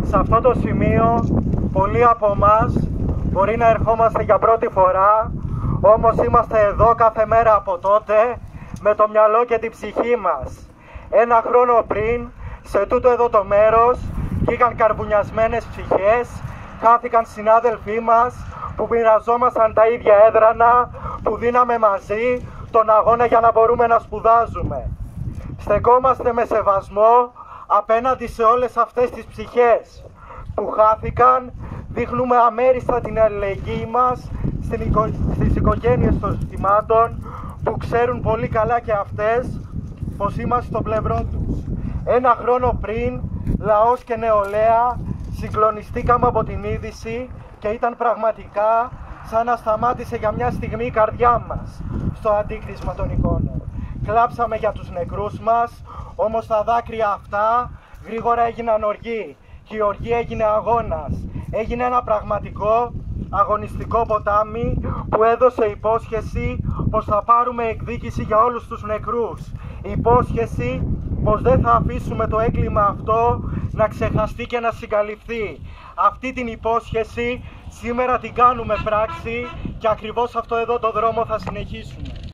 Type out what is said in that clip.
Σε αυτό το σημείο πολλοί από εμάς μπορεί να ερχόμαστε για πρώτη φορά, όμως είμαστε εδώ κάθε μέρα από τότε με το μυαλό και την ψυχή μας. Ένα χρόνο πριν, σε τούτο εδώ το μέρος, βγήκαν καρβουνιασμένες ψυχές, χάθηκαν συνάδελφοί μας που μοιραζόμασταν τα ίδια έδρανα, που δίναμε μαζί τον αγώνα για να μπορούμε να σπουδάζουμε. Στεκόμαστε με σεβασμό απέναντι σε όλες αυτές τις ψυχές που χάθηκαν, δείχνουμε αμέριστα την αλληλεγγύη μας στις οικογένειες των θυμάτων που ξέρουν πολύ καλά και αυτές πως είμαστε στο πλευρό τους. Ένα χρόνο πριν, λαός και νεολαία συγκλονιστήκαμε από την είδηση και ήταν πραγματικά σαν να σταμάτησε για μια στιγμή η καρδιά μας στο αντίκρισμα των εικόνων. Κλάψαμε για τους νεκρούς μας, όμως τα δάκρυα αυτά γρήγορα έγιναν οργή και η οργή έγινε αγώνας. Έγινε ένα πραγματικό αγωνιστικό ποτάμι που έδωσε υπόσχεση πως θα πάρουμε εκδίκηση για όλους τους νεκρούς. Υπόσχεση πως δεν θα αφήσουμε το έγκλημα αυτό να ξεχαστεί και να συγκαλυφθεί. Αυτή την υπόσχεση σήμερα την κάνουμε πράξη και ακριβώς αυτό εδώ το δρόμο θα συνεχίσουμε.